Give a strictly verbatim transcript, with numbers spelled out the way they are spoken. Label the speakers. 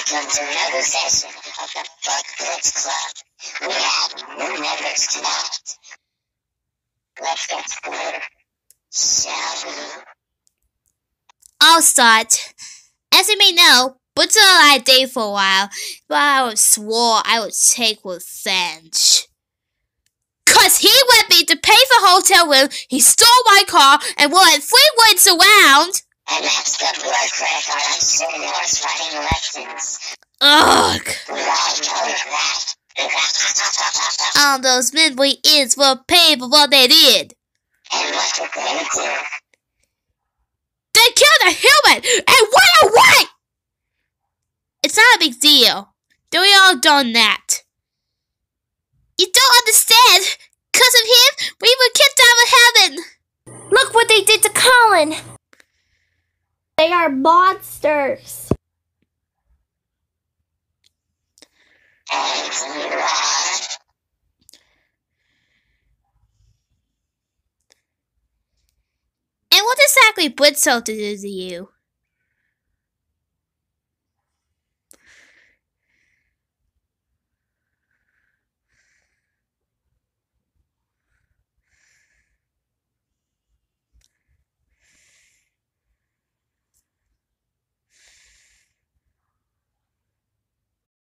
Speaker 1: Welcome to another session of the Fuck Blitz Club. We have new members tonight. Let's get started, shall we?
Speaker 2: I'll start. As you may know, Blitzo and I dated for a while, but I swore I would take revenge. Cause he wanted me to pay for hotel room, he stole my car, and wanted three woods around.
Speaker 1: And that's the blood credit card I'm sitting horse riding elections.
Speaker 2: Ugh.
Speaker 1: We all know that.
Speaker 2: All those midway idiots will pay for what they did.
Speaker 1: And what we're gonna do?
Speaker 2: They killed a human and went away! It's not a big deal. We all done that. You don't understand. Because of him, we were kicked out of heaven.
Speaker 3: Look what they did to Collin. They are monsters.
Speaker 1: And you are.
Speaker 2: And what exactly Blitzo did to you?